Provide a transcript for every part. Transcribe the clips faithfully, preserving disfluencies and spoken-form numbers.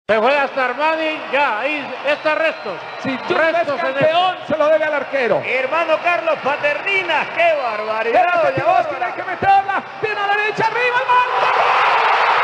Se juega hasta Armani, ya, ahí está Restos. Si tú eres campeón, se lo debe al arquero. Hermano Carlos Paternina, qué barbaridad. Espérate, Timoski, hay que meterla. Tiene a la derecha, arriba el marco.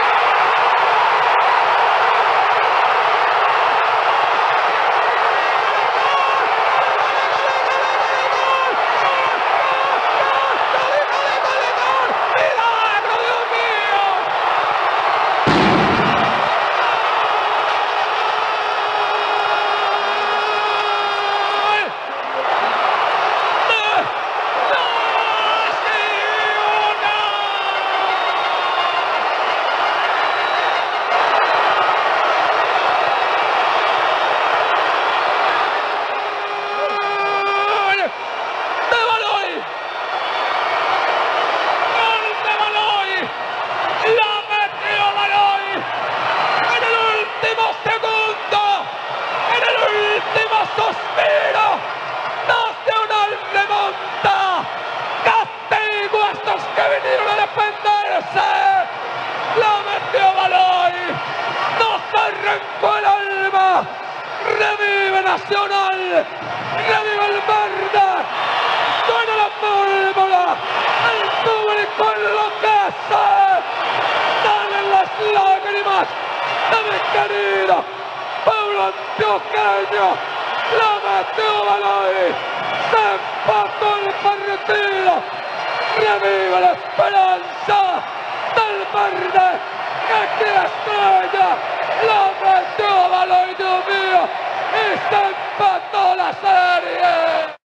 Suspiro, Nacional remonta, castigo a estos que vinieron a defenderse, la metió Baloy, nos arrancó el alma, revive Nacional, revive el verde, suena la pólvora, el público enloquece, salen las lágrimas de mi querido pueblo antioqueño. La metió Baloy, se empató el partido, revive la esperanza del verde que quiere estrella, la metió Baloy, Dios mío, y se empató la serie.